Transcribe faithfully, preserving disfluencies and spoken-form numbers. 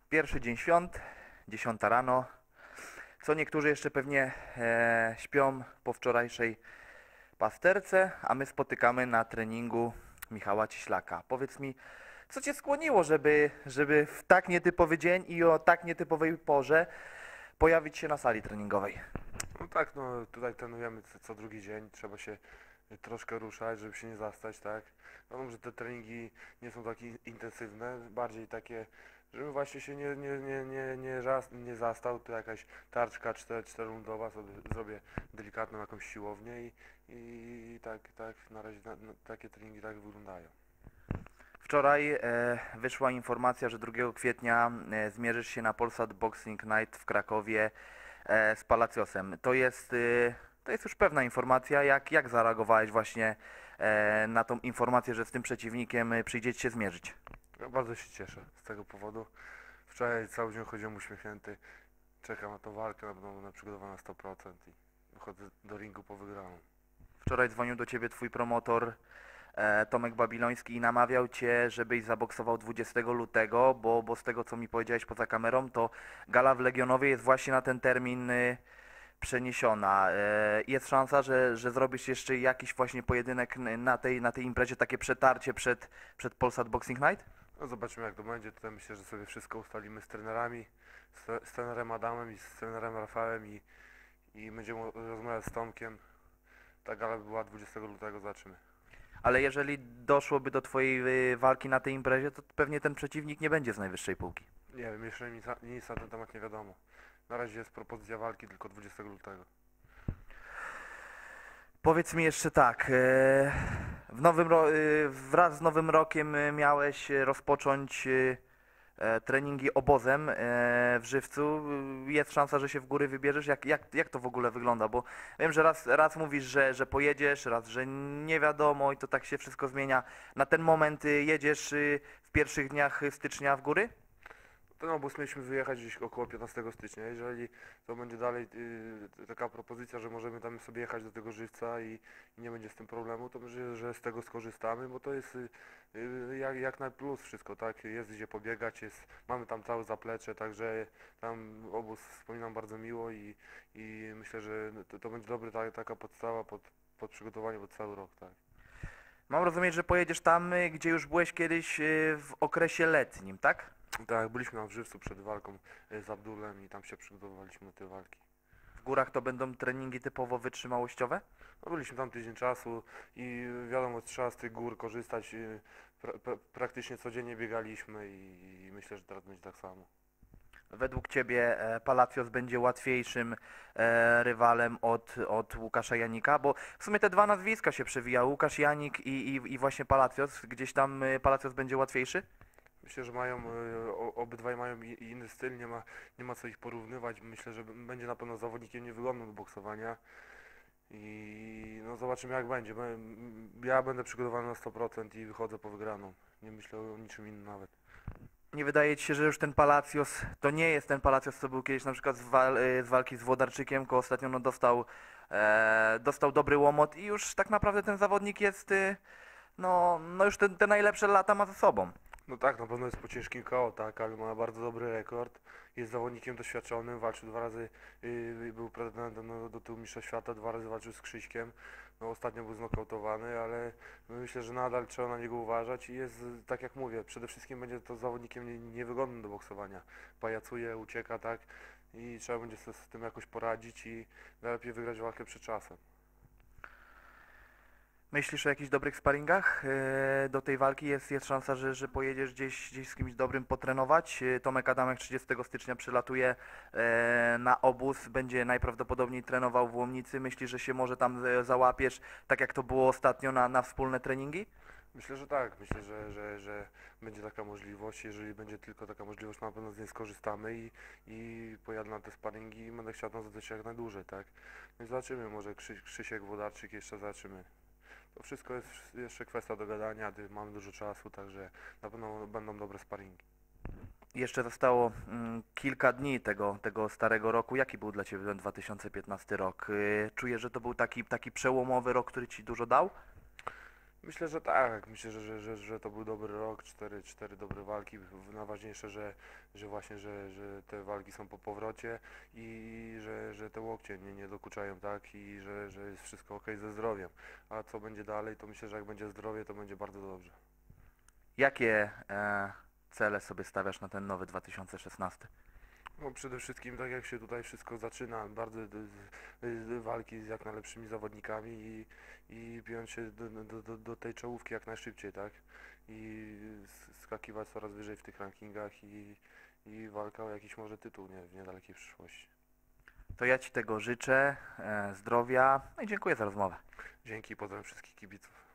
Pierwszy dzień świąt, dziesiąta rano. Co niektórzy jeszcze pewnie e, śpią po wczorajszej pasterce, a my spotykamy na treningu Michała Cieślaka. Powiedz mi, co Cię skłoniło, żeby, żeby w tak nietypowy dzień i o tak nietypowej porze pojawić się na sali treningowej? No tak, no tutaj trenujemy co, co drugi dzień, trzeba się y, troszkę ruszać, żeby się nie zastać, tak? Wiadomo, że te treningi nie są takie intensywne, bardziej takie, żeby właśnie się nie, nie, nie, nie, nie, raz, nie zastał, to jakaś tarczka cztery, czterorundowa, sobie zrobię delikatną jakąś siłownię i, i tak, tak na razie na, na, takie treningi tak wyglądają. Wczoraj e, wyszła informacja, że drugiego kwietnia e, zmierzysz się na Polsat Boxing Night w Krakowie e, z Palaciosem. To jest, e, to jest już pewna informacja. Jak, jak zareagowałeś właśnie e, na tą informację, że z tym przeciwnikiem e, przyjdziecie się zmierzyć? Ja bardzo się cieszę z tego powodu. Wczoraj cały dzień chodziłem uśmiechnięty, czekam na tą walkę, na pewno będę przygotowany na sto procent i wychodzę do ringu po wygraną. Wczoraj dzwonił do ciebie twój promotor e, Tomek Babiloński i namawiał cię, żebyś zaboksował dwudziestego lutego, bo, bo z tego co mi powiedziałeś poza kamerą, to gala w Legionowie jest właśnie na ten termin e, przeniesiona. E, Jest szansa, że, że zrobisz jeszcze jakiś właśnie pojedynek n- na tej, na tej imprezie, takie przetarcie przed, przed Polsat Boxing Night? No zobaczymy jak to będzie. Tutaj myślę, że sobie wszystko ustalimy z trenerami, z, tre- z trenerem Adamem i z trenerem Rafałem i, i będziemy rozmawiać z Tomkiem. Ta gala by była dwudziestego lutego, zobaczymy. Ale jeżeli doszłoby do twojej e, walki na tej imprezie, to pewnie ten przeciwnik nie będzie z najwyższej półki. Nie wiem, jeszcze nic, na- nic na ten temat nie wiadomo. Na razie jest propozycja walki tylko dwudziestego lutego. Powiedz mi jeszcze tak, e, w nowym ro- e, wraz z nowym rokiem e, miałeś e, rozpocząć e, e, treningi obozem e, w Żywcu. E, Jest szansa, że się w góry wybierzesz? Jak, jak, jak to w ogóle wygląda? Bo wiem, że raz, raz mówisz, że, że pojedziesz, raz, że nie wiadomo i to tak się wszystko zmienia. Na ten moment e, jedziesz e, w pierwszych dniach stycznia w góry? Ten obóz mieliśmy wyjechać gdzieś około piętnastego stycznia. Jeżeli to będzie dalej y, taka propozycja, że możemy tam sobie jechać do tego żywca i, i nie będzie z tym problemu, to myślę, że z tego skorzystamy, bo to jest y, y, jak, jak na plus wszystko, tak? Jest gdzie pobiegać, jest, mamy tam całe zaplecze, także tam obóz wspominam bardzo miło i, i myślę, że to, to będzie dobry, ta, taka podstawa pod, pod przygotowanie pod cały rok, tak? Mam rozumieć, że pojedziesz tam, e, gdzie już byłeś kiedyś e, w okresie letnim, tak? Tak, byliśmy tam w żywcu przed walką y, z Abdulem i tam się przygotowywaliśmy do tej walki. W górach to będą treningi typowo wytrzymałościowe? No byliśmy tam tydzień czasu i wiadomo, trzeba z tych gór korzystać. y, Pra, pra, praktycznie codziennie biegaliśmy i, i myślę, że teraz będzie tak samo. Według Ciebie e, Palacios będzie łatwiejszym e, rywalem od, od Łukasza Janika? Bo w sumie te dwa nazwiska się przewijały, Łukasz Janik i, i, i właśnie Palacios. Gdzieś tam e, Palacios będzie łatwiejszy? Myślę, że mają, y, o- obydwaj mają i- i inny styl, nie ma, nie ma co ich porównywać. Myślę, że b- będzie na pewno zawodnikiem niewygodnym do boksowania i no zobaczymy jak będzie. Bę- m- Ja będę przygotowany na sto procent i wychodzę po wygraną. Nie myślę o niczym innym nawet. Nie wydaje Ci się, że już ten Palacios to nie jest ten Palacios, co był kiedyś na przykład z, wal, e, z walki z Włodarczykiem, ko ostatnio no, dostał, e, dostał dobry łomot i już tak naprawdę ten zawodnik jest, e, no, no już te, te najlepsze lata ma za sobą. No tak, na pewno jest po ciężkim K O, tak, ale ma bardzo dobry rekord. Jest zawodnikiem doświadczonym, walczył dwa razy, yy, był pretendentem no, do tyłu mistrza świata, dwa razy walczył z Krzyśkiem. No ostatnio był znokautowany, ale myślę, że nadal trzeba na niego uważać i jest, y, tak jak mówię, przede wszystkim będzie to zawodnikiem nie, niewygodnym do boksowania. Pajacuje, ucieka, tak, i trzeba będzie sobie z tym jakoś poradzić i najlepiej wygrać walkę przed czasem. Myślisz o jakichś dobrych sparingach? E, Do tej walki jest, jest szansa, że, że pojedziesz gdzieś, gdzieś z kimś dobrym potrenować. E, Tomek Adamek trzydziestego stycznia przylatuje e, na obóz, będzie najprawdopodobniej trenował w Łomnicy. Myślisz, że się może tam e, załapiesz, tak jak to było ostatnio na, na wspólne treningi? Myślę, że tak. Myślę, że, że, że będzie taka możliwość. Jeżeli będzie tylko taka możliwość, na pewno z niej skorzystamy i, i pojadę na te sparingi i będę chciał tam zostać jak najdłużej, tak? No i zobaczymy, może Krzy, Krzysiek Włodarczyk jeszcze zobaczymy. To wszystko jest jeszcze kwestia dogadania, gdy mamy dużo czasu, także na pewno będą dobre sparingi. Jeszcze zostało mm, kilka dni tego, tego starego roku. Jaki był dla Ciebie ten dwa tysiące piętnasty rok? E, Czujesz, że to był taki, taki przełomowy rok, który Ci dużo dał? Myślę, że tak. Myślę, że, że, że, że to był dobry rok, cztery, cztery dobre walki. W- Najważniejsze, że, że właśnie, że, że te walki są po powrocie i że, że te łokcie nie, nie dokuczają, tak? I że, że jest wszystko ok ze zdrowiem. A co będzie dalej, to myślę, że jak będzie zdrowie, to będzie bardzo dobrze. Jakie e, cele sobie stawiasz na ten nowy dwa tysiące szesnasty? No przede wszystkim tak jak się tutaj wszystko zaczyna, bardzo d- d- d- walki z jak najlepszymi zawodnikami i, i piąć się do, do, do, do tej czołówki jak najszybciej, tak? I s- skakiwać coraz wyżej w tych rankingach i, i walka o jakiś może tytuł nie, w niedalekiej przyszłości. To ja Ci tego życzę, e, zdrowia, no i dziękuję za rozmowę. Dzięki, pozdrawiam wszystkich kibiców.